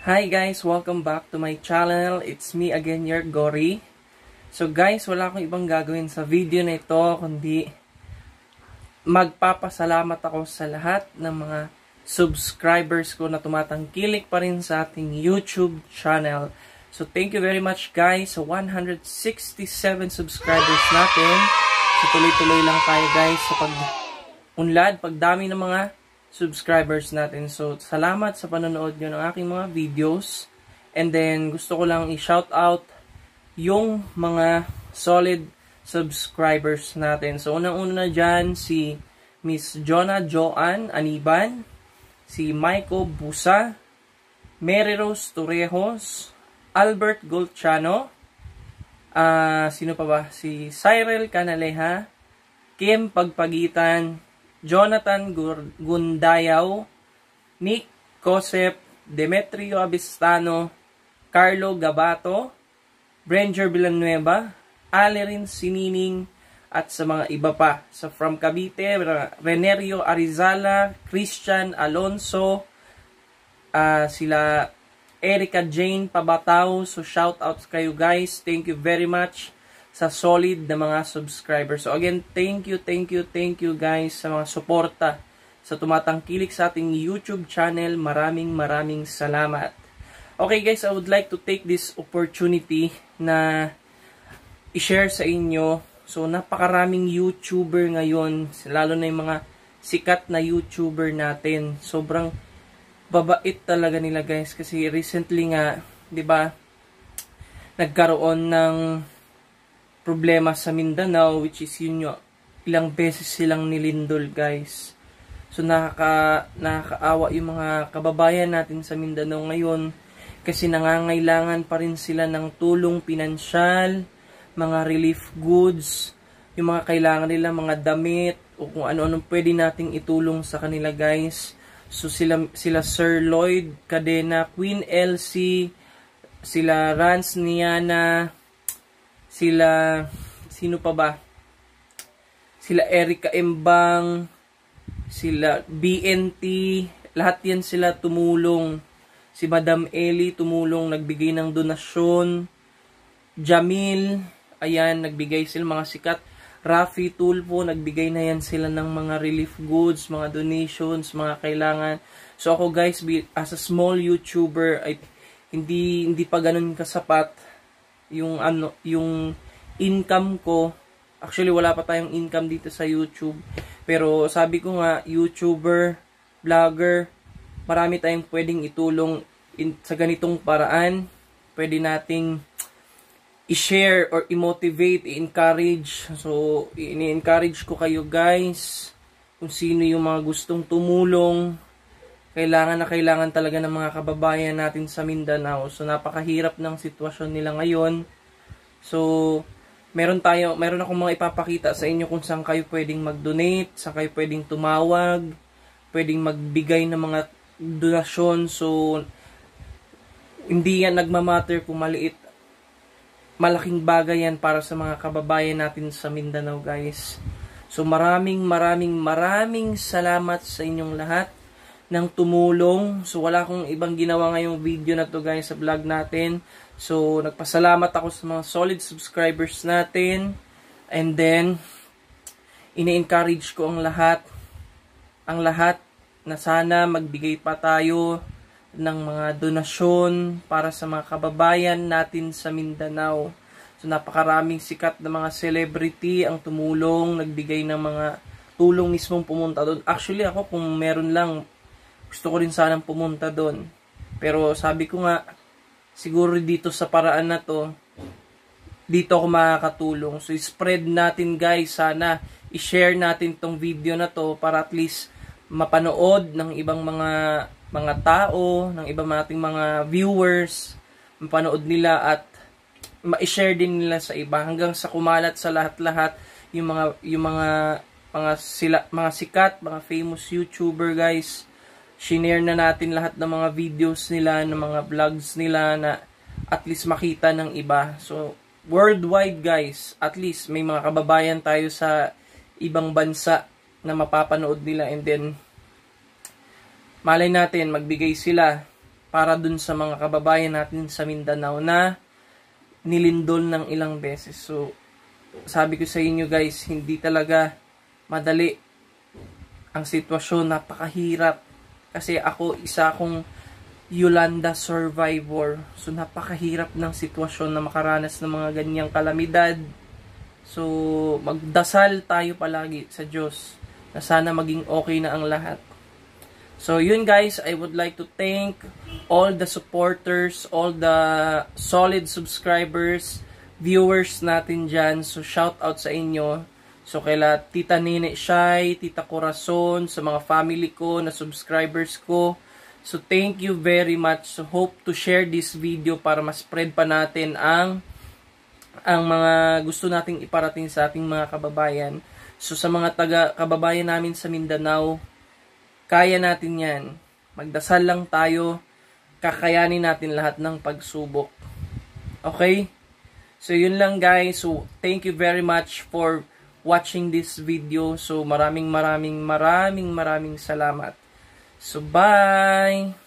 Hi guys! Welcome back to my channel. It's me again, your Gory. So guys, wala akong ibang gagawin sa video na ito kundi magpapasalamat ako sa lahat ng mga subscribers ko na tumatangkilik pa rin sa ating YouTube channel. So thank you very much guys sa 167 subscribers natin. So tuloy-tuloy lang tayo guys sa pag-unlad, pagdami ng mga subscribers natin. So, salamat sa panonood nyo ng aking mga videos. And then, gusto ko lang i-shout out yung mga solid subscribers natin. So, unang-una na dyan, si Miss Jonah Joan Aniban, si Maiko Busa, Mary Rose Torrejos, Albert Golchano, sino pa ba? Si Cyril Canaleja, Kim Pagpagitan, Jonathan Gundayaw, Nick Cosep, Demetrio Abistano, Carlo Gabato, Branger Villanueva, Alerin Sinining, at sa mga iba pa. So from Cavite, Renerio Arizala, Christian Alonso, sila Erica Jane Pabatao. So shout out kayo guys. Thank you very much sa solid na mga subscribers. So again, thank you guys sa mga suporta sa tumatangkilik sa ating YouTube channel. Maraming salamat. Okay guys, I would like to take this opportunity na i-share sa inyo. So napakaraming YouTuber ngayon, lalo na yung mga sikat na YouTuber natin. Sobrang babait talaga nila guys kasi recently nga, 'di ba? Nagkaroon ng problema sa Mindanao, which is yun yung ilang beses silang nilindol guys. So nakakaawa yung mga kababayan natin sa Mindanao ngayon kasi nangangailangan pa rin sila ng tulong pinansyal, mga relief goods, yung mga kailangan nila, mga damit o kung ano-ano pwede nating itulong sa kanila guys. So sila Sir Lloyd Cadena, Queen Elsie, sila Rans Niana, sila, sino pa ba? Sila Erica Embang, sila BNT, lahat yan sila tumulong. Si Madam Ellie tumulong, nagbigay ng donasyon. Jamil, ayan, nagbigay sila mga sikat. Rafi Tulfo, nagbigay na yan sila ng mga relief goods, mga donations, mga kailangan. So ako guys, as a small YouTuber, ay hindi pa ganun kasapat yung income ko. Actually wala pa tayong income dito sa YouTube, pero sabi ko nga, YouTuber, vlogger, marami tayong pwedeng itulong sa ganitong paraan. Pwede nating i-share or i-motivate, i-encourage. So i-encourage ko kayo guys, kung sino yung mga gustong tumulong. Kailangan talaga ng mga kababayan natin sa Mindanao. So napakahirap ng sitwasyon nila ngayon. So meron akong mga ipapakita sa inyo kung saan kayo pwedeng mag-donate, saan kayo pwedeng tumawag, pwedeng magbigay ng mga donasyon. So hindi yan nagmamatter kung maliit, malaking bagay yan para sa mga kababayan natin sa Mindanao guys. So maraming salamat sa inyong lahat ng tumulong. So wala akong ibang ginawa ngayong video na to guys sa vlog natin. So nagpasalamat ako sa mga solid subscribers natin. And then ini-encourage ko ang lahat na sana magbigay pa tayo ng mga donasyon para sa mga kababayan natin sa Mindanao. So napakaraming sikat na mga celebrity ang tumulong, nagbigay ng mga tulong mismong pumunta doon. Actually ako, kung meron lang, gusto ko rin sanang pumunta doon. Pero sabi ko nga, siguro dito sa paraan na to, dito ako makakatulong. So spread natin guys, sana i-share natin tong video na to para at least mapanood ng ibang mga tao, ng ibang nating mga viewers, mapanood nila at ma-share din nila sa iba hanggang sa kumalat sa lahat-lahat yung mga sikat, mga famous YouTuber guys. Shinare na natin lahat ng mga videos nila, ng mga vlogs nila na at least makita ng iba. So, worldwide guys, at least may mga kababayan tayo sa ibang bansa na mapapanood nila, and then malay natin magbigay sila para dun sa mga kababayan natin sa Mindanao na nilindol ng ilang beses. So, sabi ko sa inyo guys, hindi talaga madali ang sitwasyon, napakahirap. Kasi ako, isa akong Yolanda survivor. So, napakahirap ng sitwasyon na makaranas ng mga ganyang kalamidad. So, magdasal tayo palagi sa Diyos na sana maging okay na ang lahat. So, yun guys, I would like to thank all the supporters, all the solid subscribers, viewers natin dyan. So, shout out sa inyo. So, kaila Tita Nene Shai, Tita Corazon, sa mga family ko na subscribers ko. So, thank you very much. So, hope to share this video para ma-spread pa natin ang mga gusto nating iparating sa ating mga kababayan. So, sa mga kababayan namin sa Mindanao, kaya natin yan. Magdasal lang tayo. Kakayanin natin lahat ng pagsubok. Okay? So, yun lang guys. So, thank you very much for watching this video. So, maraming salamat. So, bye!